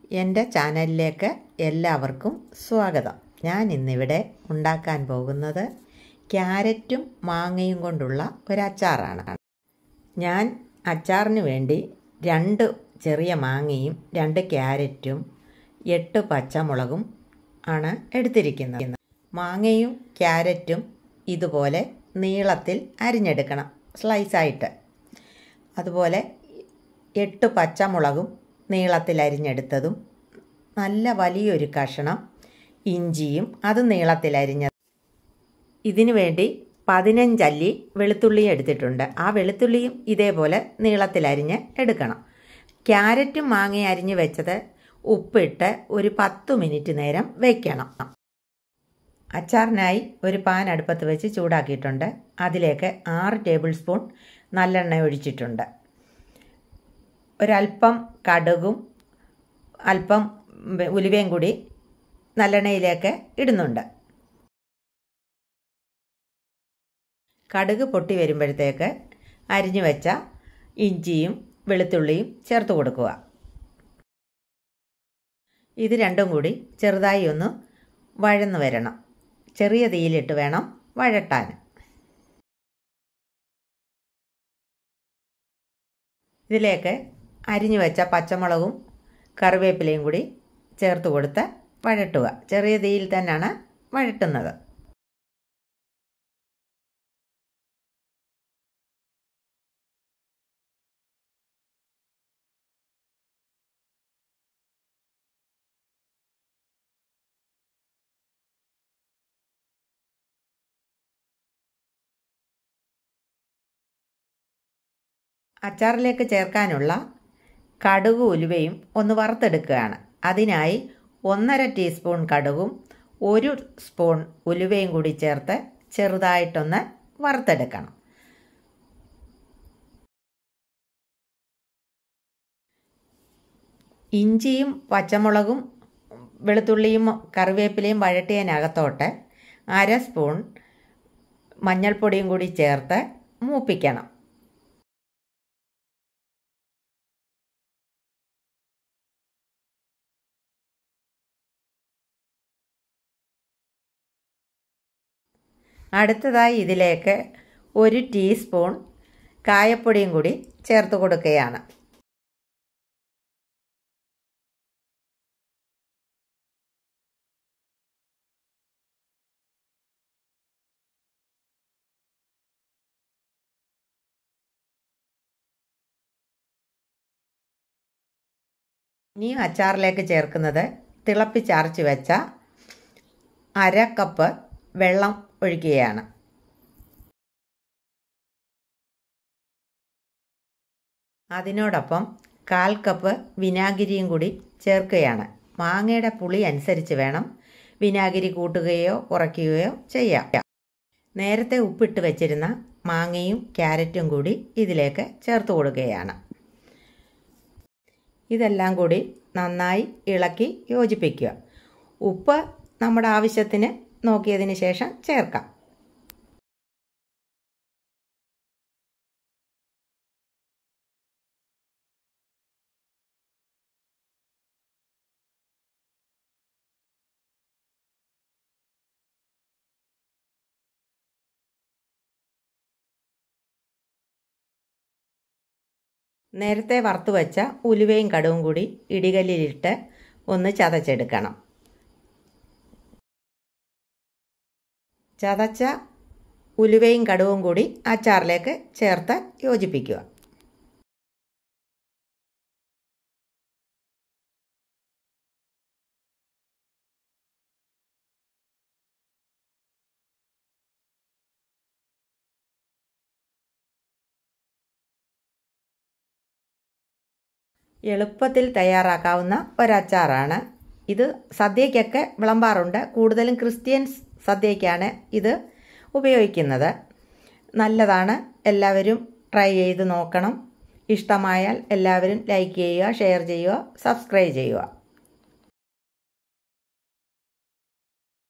എൻ്റെ ചാനലിലേക്ക് എല്ലാവർക്കും സ്വാഗതം. ഞാൻ ഇന്നിവിടെ ഉണ്ടാക്കാൻ പോകുന്നത് ക്യാരറ്റും മാങ്ങയും കൊണ്ടുള്ള ഒരച്ചാറാണ്. ഞാൻ അച്ചാറിന് വേണ്ടി 2 ചെറിയ മാങ്ങയും 2 ക്യാരറ്റും 8 പച്ചമുളകും ആണ് എടുത്തിരിക്കുന്നത്. മാങ്ങയും ക്യാരറ്റും ഇതുപോലെ നീളത്തിൽ അരിഞ്ഞെടുക്കണം, സ്ലൈസായിട്ട്. അതുപോലെ 8 പച്ചമുളകും നീളത്തിൽ അരിഞ്ഞെടുത്തതും, നല്ല വലിയൊരു കഷണം ഇഞ്ചിയും അത് നീളത്തിൽ അരിഞ്ഞത്. ഇതിനു വേണ്ടി 15 അല്ലി വെളുത്തുള്ളി എടുത്തിട്ടുണ്ട്. ആ വെളുത്തുള്ളിയും ഇതേപോലെ നീളത്തിൽ അരിഞ്ഞ് എടുക്കണം. ക്യാരറ്റും മാങ്ങയും അരിഞ്ഞ് വെച്ചത് ഉപ്പിട്ട് ഒരു 10 മിനിറ്റ് നേരം വയ്ക്കണം. അച്ചാറിനായി ഒരു പാൻ അടുപ്പത്ത് വെച്ച് ചൂടാക്കിയിട്ടുണ്ട്. അതിലേക്ക് 6 ടേബിൾ സ്പൂൺ നല്ലെണ്ണ ഒഴിച്ചിട്ടുണ്ട്. ഒരല്പം കടുകും അല്പം ഉലുവയും കൂടി നല്ലെണ്ണയിലേക്ക് ഇടുന്നുണ്ട്. കടുക് പൊട്ടി വരുമ്പോഴത്തേക്ക് അരിഞ്ഞു വെച്ച ഇഞ്ചിയും വെളുത്തുള്ളിയും ചേർത്ത് കൊടുക്കുക. ഇത് രണ്ടും കൂടി ചെറുതായി ഒന്ന് വഴന്നു വരണം. ചെറിയ തീയിലിട്ട് വേണം വഴട്ടാൻ. ഇതിലേക്ക് അരിഞ്ഞു വെച്ച പച്ചമുളകും കറിവേപ്പിലയും കൂടി ചേർത്ത് കൊടുത്ത് വഴട്ടുക. ചെറിയ തീയിൽ തന്നെയാണ് വഴട്ടുന്നത്. അച്ചാറിലേക്ക് ചേർക്കാനുള്ള കടുക് ഉലുവയും ഒന്ന് വറുത്തെടുക്കുകയാണ്. അതിനായി 1.5 ടീസ്പൂൺ കടുകും 1 സ്പൂൺ ഉലുവയും കൂടി ചേർത്ത് ചെറുതായിട്ടൊന്ന് വറുത്തെടുക്കണം. ഇഞ്ചിയും പച്ചമുളകും വെളുത്തുള്ളിയും കറിവേപ്പിലയും വഴട്ടിയതിനകത്തോട്ട് 1/2 സ്പൂൺ മഞ്ഞൾപ്പൊടിയും കൂടി ചേർത്ത് മൂപ്പിക്കണം. അടുത്തതായി ഇതിലേക്ക് 1 ടീസ്പൂൺ കായപ്പൊടിയും കൂടി ചേർത്ത് കൊടുക്കുകയാണ്. ഇനി അച്ചാറിലേക്ക് ചേർക്കുന്നത് തിളപ്പിച്ചാർച്ച് വെച്ച 1/2 കപ്പ് വെള്ളം ഒഴിക്കുകയാണ്. അതിനോടൊപ്പം 1/4 കപ്പ് വിനാഗിരിയും കൂടി ചേർക്കുകയാണ്. മാങ്ങയുടെ പുളി അനുസരിച്ച് വേണം വിനാഗിരി കൂട്ടുകയോ കുറയ്ക്കുകയോ ചെയ്യാം. നേരത്തെ ഉപ്പിട്ട് വെച്ചിരുന്ന മാങ്ങയും ക്യാരറ്റും കൂടി ഇതിലേക്ക് ചേർത്ത് കൊടുക്കുകയാണ്. ഇതെല്ലാം കൂടി നന്നായി ഇളക്കി യോജിപ്പിക്കുക. ഉപ്പ് നമ്മുടെ ആവശ്യത്തിന് നോക്കിയതിന് ശേഷം ചേർക്കാം. നേരത്തെ വറുത്തു വെച്ച ഉലുവയും കടുകും കൂടി ഇടികല്ലിലിട്ട് ഒന്ന് ചതച്ചെടുക്കണം. ചതച്ച ഉലുവയും കടുകും കൂടി അച്ചാറിലേക്ക് ചേർത്ത് യോജിപ്പിക്കുക. എളുപ്പത്തിൽ തയ്യാറാക്കാവുന്ന ഒരച്ചാറാണ് ഇത്. സദ്യയ്ക്കൊക്കെ വിളമ്പാറുണ്ട്. കൂടുതലും ക്രിസ്ത്യൻസ് സദ്യയ്ക്കാണ് ഇത് ഉപയോഗിക്കുന്നത്. നല്ലതാണ്. എല്ലാവരും ട്രൈ ചെയ്ത് നോക്കണം. ഇഷ്ടമായാൽ എല്ലാവരും ലൈക്ക് ചെയ്യുക, ഷെയർ ചെയ്യുക, സബ്സ്ക്രൈബ് ചെയ്യുക.